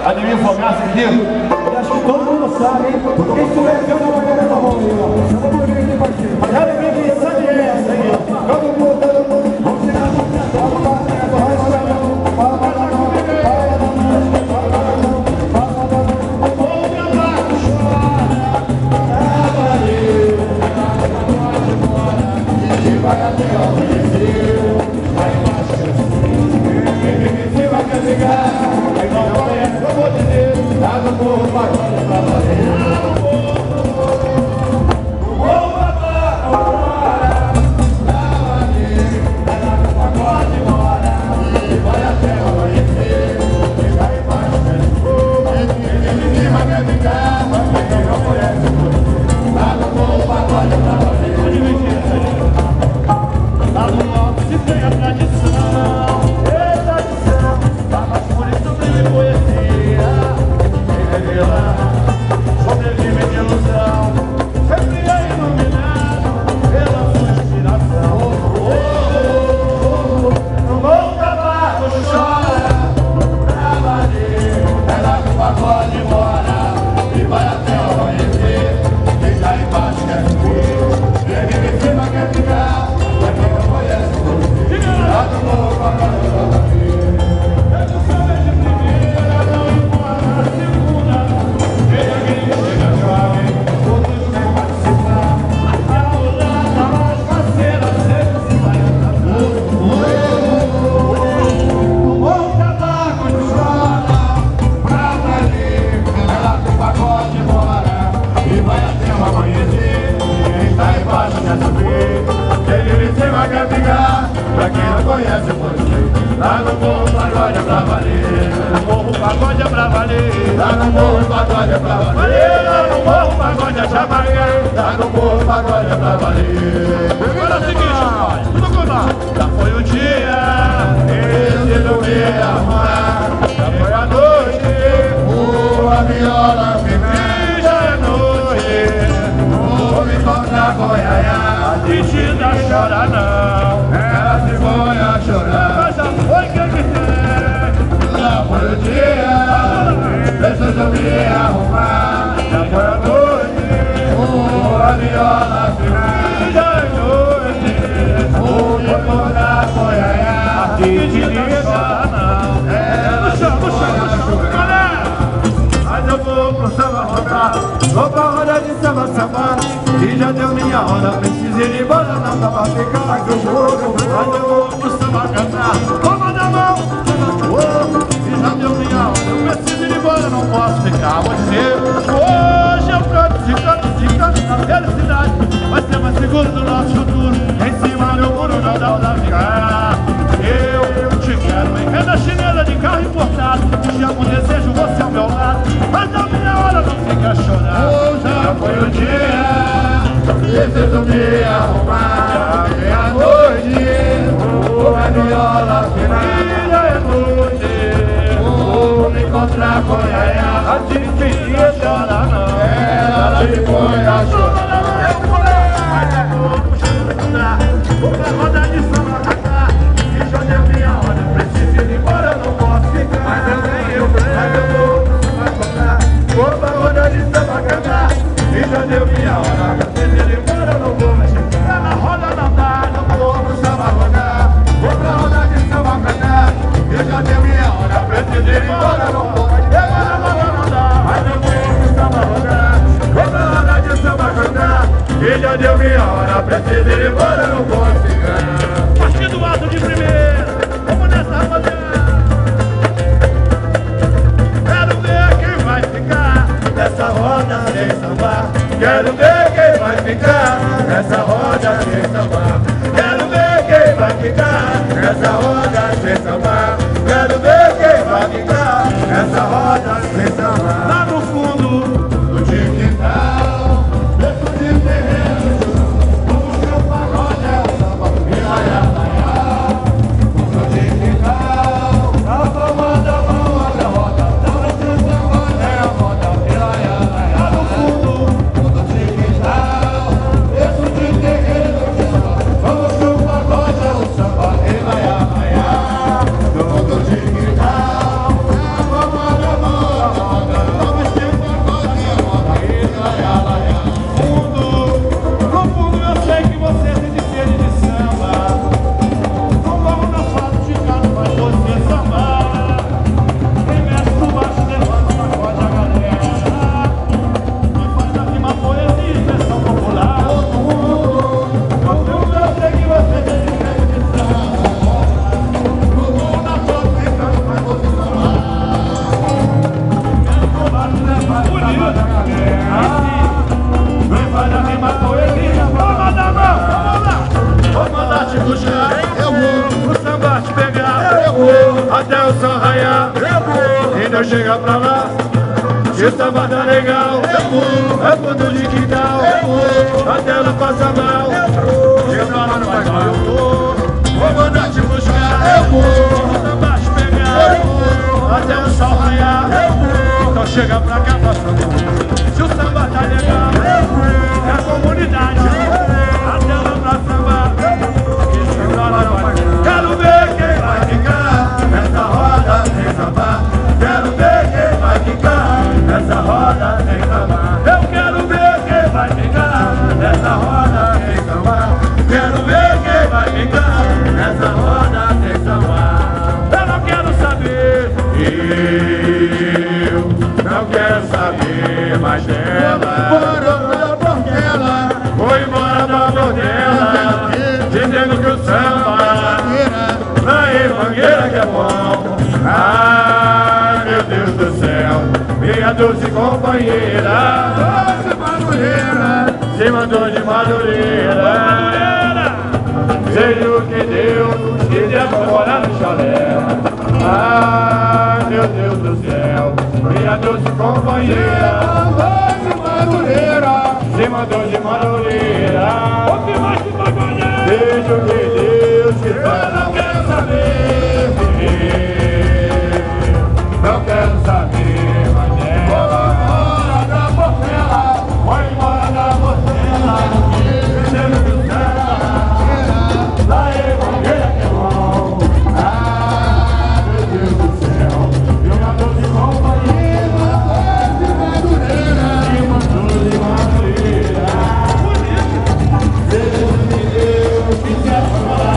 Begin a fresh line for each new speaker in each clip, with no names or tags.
Ademir Fogaça aqui.
E acho que todo mundo sabe, hein? Quem estiver aqui na banheira da mão aí, ó. Chama por mim aqui, parceiro. Mas olha bem que isso é essa aí, ó. Todo mundo. Vamos tirar vai até o amanhecer, vai embaixo, quem vai carregar, aí não conhece, eu vou dizer, lá no morro, pagode pra valer, lá no morro, agora, pra valer, lá no pagode mora, e vai até o amanhecer, quem vai embaixo, quem vai carregar, quem não conhece, eu vou dizer, lá no morro, pagode pra valer. Lá no alto se tem a tradição, tradição, fala por isso brilho e poesia, quem revela, sobrevive de ilusão, sempre é iluminado pela sua inspiração. No bom cavalo chora, pra valer, ela no pagode mora, e vai até o amanhecer, quem já embaixo quer subir, quem vive em cima quer ficar. Lá no morro, pagode pra valer. Eu não sou de primeira, não importa a segunda. Veja quem chega jovem, outros sem participar. E a mulata mais parceira sempre se vai atrasar. No morro tabaco chora, pra valer. Ela no pagode mora, e vai até o amanhecer. Quem tá embaixo quer subir, quem vive em cima quer ficar. Pra quem não conhece o português, lá no morro pagode é pra valer. No morro pagode é pra valer. Lá no morro pagode é pra valer. Lá no morro pagode é pra valer. Lá no morro pagode é pra valer. Agora é o seguinte, pai, tudo com nós. Já foi o dia, esse não ia arrumar. Já foi a noite, a viola fica. Já é noite, vou me encontrar com a Yaya. A Titida chora não. Se foi a chorar, mas já foi quem me tem. Já foi o dia, preciso me arrumar. Já foi a noite, a viola fica. Já é noite, vou me encontrar com a Yaya. A Titidinha chora não. Ela chama, galera. Mas eu vou pro samba rodar, vou pra roda de samba, samba. E já deu minha hora, preciso ir embora, não dá pra ficar mais no jogo. Mas eu vou pro samba cantar, toma na mão, e já deu minha hora, eu preciso ir embora, não posso ficar. Vou dizer, hoje eu canto na felicidade. Vai ser mais seguro do nosso futuro, em cima do muro não dá pra ficar. Eu te quero em renda chinesa de carro importado, te amo, desejo você ao meu lado. Mas na minha hora não fica a chorar. Já foi o dia, preciso me arrumar. Meia-noite, a viola final. Já é noite, vou me encontrar com a Yaya. A Titidinha chora não. Ela se foi a chorar. Vou pra roda de samba cantar, e já deu minha hora, preciso ir embora, eu não posso ficar. Mas eu vou pro samba cantar, vou pra roda de samba cantar, e já deu minha hora, preciso ir embora, eu não vou mais ficar. Na roda não dá, não vou pro samba rodar, vou pra roda de samba cantar, e já deu minha hora, preciso ir embora, eu não vou mais ficar. Na roda não dá, mas eu vou pro samba rodar, vou pra roda de samba cantar, e já deu minha hora, preciso ir embora, eu não vou ficar. Partido alto de primeira, vamos nessa rapaziada. Quero ver quem vai ficar nessa roda sem sambar. Quero ver quem vai ficar nessa roda sem sambar. Quero ver quem vai ficar nessa roda sem sambar. Quero ver quem vai ficar nessa roda sem sambar. Lá no fundo do quintal, dentro de terreno, o seu pagode é o samba. Chega pra lá, se o samba tá legal, é fundo de quintal, até ela passa mal. Chega pra lá, não faz mal, eu vou mandar te buscar, se o samba te pegar, até o sol raiar. Então chega pra cá, passando, se o samba tá legal, é a comunidade, até ela pra sambar. Chega pra lá, não faz mal. Quero ver quem vai ficar nessa roda sem sambar. Quero ver quem vai ficar nessa roda sem sambar. Eu quero ver quem vai ficar nessa roda sem sambar. Quero ver quem vai ficar nessa roda sem sambar. Eu não quero saber, eu não quero saber mais dela. Vou embora da bordela, dizendo que o samba na mangueira que é bom. Meu Deus do céu, minha doce companheira, doce Madureira, se mandou de Madureira, seja o que Deus quiser pra morar no chalé. Meu Deus do céu, minha doce companheira, doce Madureira, se mandou de Madureira, seja o que Deus quiser. Eu não quero saber, não quero saber mais dela. Vou embora da Portela, vou embora da Portela, dizendo que o céu lá é mangueira que é bom. Meu Deus do céu, eu mandou de companheira, de Madureira, me mandou de Madureira. Seja o que Deus quiser falar.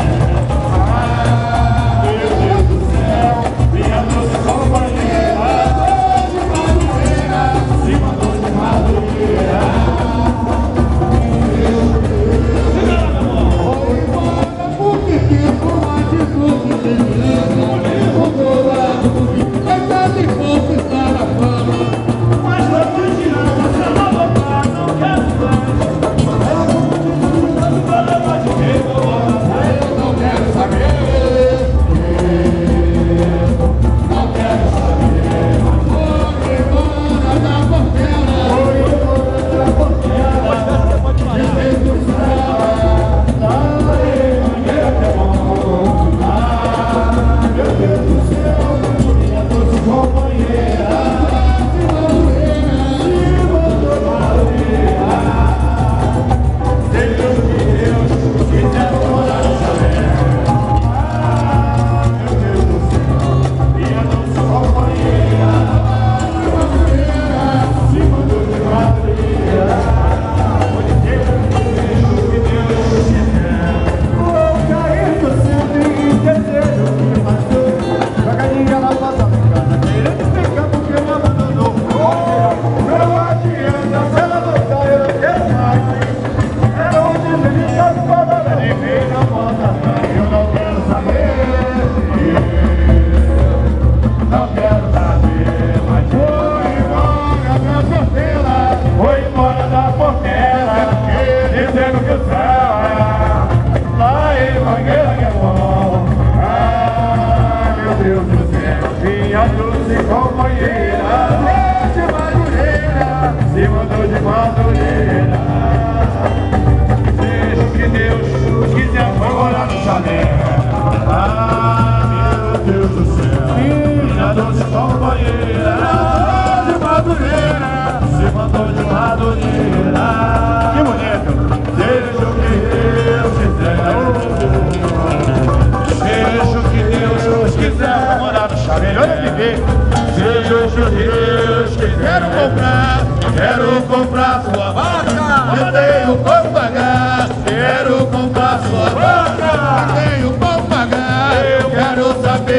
Quero comprar sua vaca, eu tenho como pagar. Quero comprar sua vaca, eu tenho como pagar. Eu quero saber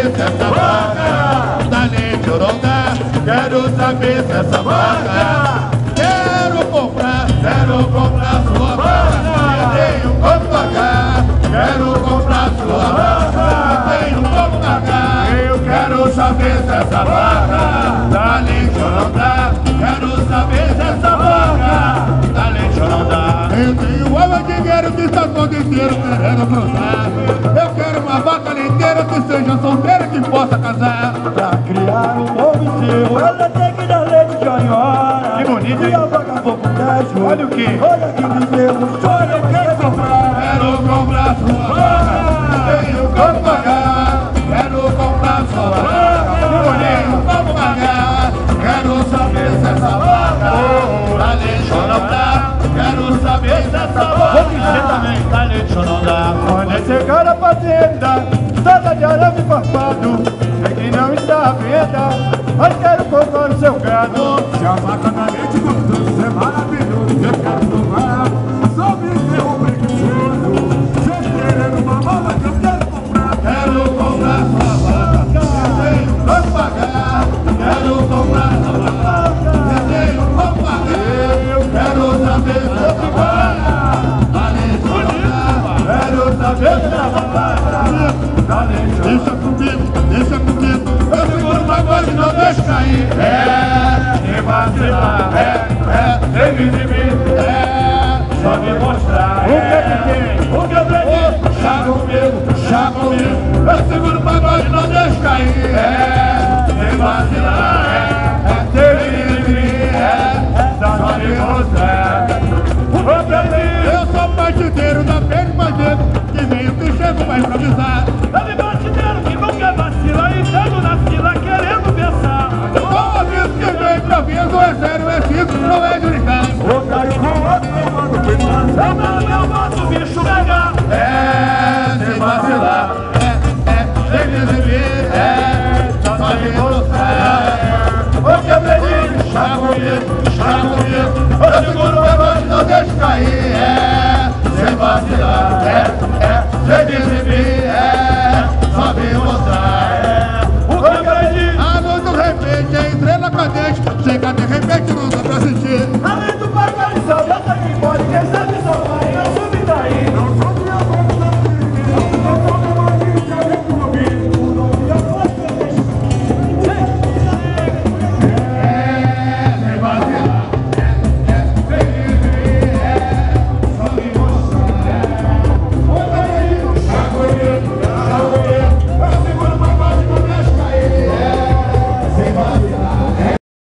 se essa vaca tá leite ou não dá. Quero saber se essa vaca quero comprar sua vaca. Eu tenho como pagar. Quero comprar sua vaca. Eu tenho como pagar. Eu quero saber se essa vaca dá leite ou não dá. Quero saber se essa vaca dá leite ou não dá. Eu tenho uma dinheiro que está todo inteiro querendo cruzar. Eu quero uma vaca leiteira que seja solteira que possa casar.
Pra criar um novo enterro, ela tem que dar leite de hora.
Que bonito, hein?
E a vaca for com 10.
Olha o que?
Olha que bezerro, olha eu quero comprar.
Quero comprar sua vaca. Tenho como pagar. Quero comprar sua vaca. Tenho como pagar. Quero saber se essa vaca dá leite ou não dá. Quero saber se essa vaca dá leite ou não dá.
Quando é chegar na fazenda, toda de arame farpado, é que não está à venda, mas quero comprar o seu gado.
Se a vaca dá leite gostoso, é maravilhoso. Eu quero provar. Sou bezerro preguiçoso. Vocês querendo uma mala que eu quero comprar. Quero comprar sua vaca. Eu tenho como pagar. Quero comprar sua vaca. Eu tenho como pagar. Eu quero saber se essa vaca dá leite ou não dá. Quero saber se essa vaca dá leite ou não dá. Deixa comigo. Eu seguro o pagode e não deixo cair. Sem vacilar, sem me exibir, só me mostrar. O que tem? O que eu tenho? Chá comigo, eu seguro o pagode e não deixo cair. Sem vacilar, sem me exibir, só me mostrar. O que eu tenho? Eu sou partideiro da pele bandido, que veio que chego pra improvisar.
Eu me batideiro que nunca vacila e chego na fila querendo pensar.
Só aviso que vem improviso, é sério, é físico, não é de brincar.
O cara com outro eu mando pensar. Eu não, eu boto o bicho pegar.
Sem vacilar, sem me exibir, só me mostrar. O que eu aprendi, chá comigo, eu seguro o pagode, não deixo cair. Sem vacilar, sem me exibir, só me mostrar.
O que eu aprendi?
A luz do repente, a estrela cadente, chega de repente, não dá pra sentir.